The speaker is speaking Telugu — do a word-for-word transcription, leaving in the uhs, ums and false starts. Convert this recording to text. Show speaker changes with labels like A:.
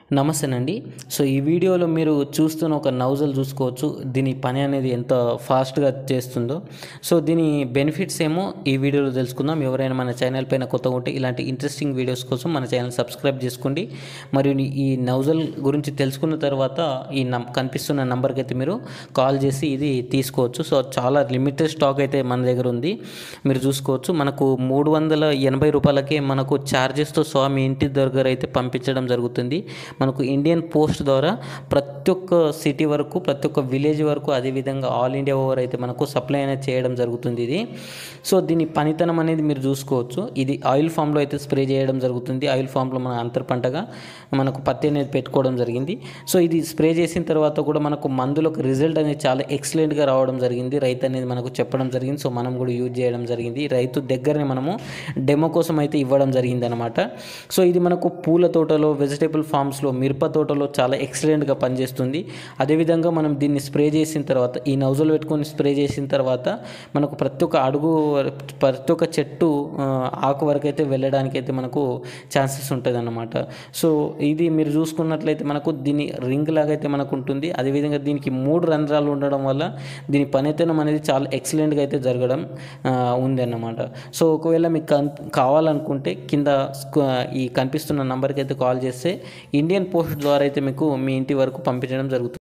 A: నమస్తేనండి. సో, ఈ వీడియోలో మీరు చూస్తున్న ఒక నౌజల్ చూసుకోవచ్చు. దీని పని అనేది ఎంత ఫాస్ట్‌గా చేస్తుందో. సో, దీని బెనిఫిట్స్ ఏమో ఈ వీడియోలో తెలుసుకుందాం. ఎవరైనా మన ఛానల్ పైన కొత్తగా ఉంటే ఇలాంటి ఇంట్రెస్టింగ్ వీడియోస్ కోసం మన ఛానల్ సబ్స్క్రైబ్ చేసుకోండి. మరియు ఈ నౌజల్ గురించి తెలుసుకున్న తర్వాత ఈ నం కనిపిస్తున్న నంబర్‌కి అయితే మీరు కాల్ చేసి ఇది తీసుకోవచ్చు. సో, చాలా లిమిటెడ్ స్టాక్ అయితే మన దగ్గర ఉంది. మీరు చూసుకోవచ్చు. మనకు మూడు వందల ఎనభై రూపాయలకే మనకు ఛార్జెస్‌తో సహా మీ ఇంటి దగ్గర అయితే పంపించడం జరుగుతుంది. మనకు ఇండియన్ పోస్ట్ ద్వారా ప్రతి ఒక్క సిటీ వరకు, ప్రతి ఒక్క విలేజ్ వరకు, అదేవిధంగా ఆల్ ఇండియా ఓవర్ అయితే మనకు సప్లై అనేది చేయడం జరుగుతుంది ఇది. సో, దీని పనితనం అనేది మీరు చూసుకోవచ్చు. ఇది ఆయిల్ ఫామ్లో అయితే స్ప్రే చేయడం జరుగుతుంది. ఆయిల్ ఫామ్లో మన అంతర్ పంటగా మనకు పత్తి అనేది పెట్టుకోవడం జరిగింది. సో, ఇది స్ప్రే చేసిన తర్వాత కూడా మనకు మందులకు రిజల్ట్ అనేది చాలా ఎక్సలెంట్గా రావడం జరిగింది. రైతు అనేది మనకు చెప్పడం జరిగింది. సో, మనం కూడా యూజ్ చేయడం జరిగింది. రైతు దగ్గరనే మనము డెమో కోసం అయితే ఇవ్వడం జరిగింది అనమాట. సో, ఇది మనకు పూల తోటలో, వెజిటేబుల్ ఫామ్స్లో, మిరప తోటలో చాలా ఎక్సలెంట్గా పనిచేస్తుంది. అదేవిధంగా మనం దీన్ని స్ప్రే చేసిన తర్వాత, ఈ నౌజల్ పెట్టుకొని స్ప్రే చేసిన తర్వాత మనకు ప్రతి ఒక్క అడుగు, ప్రతి ఒక్క చెట్టు ఆకు వరకు అయితే వెళ్ళడానికి అయితే మనకు ఛాన్సెస్ ఉంటుంది అన్నమాట. సో, ఇది మీరు చూసుకున్నట్లయితే మనకు దీని రింగ్ లాగా అయితే మనకు ఉంటుంది. అదేవిధంగా దీనికి మూడు రంధ్రాలు ఉండడం వల్ల దీని పనితనం అనేది చాలా ఎక్సలెంట్గా అయితే జరగడం ఉంది అన్నమాట. సో, ఒకవేళ మీకు కావాలనుకుంటే కింద ఈ కనిపిస్తున్న నంబర్కి అయితే కాల్ చేస్తే ఇండియన్ పోస్ట్ ద్వారా అయితే మీకు మీ ఇంటి వరకు పంపించడం జరుగుతుంది.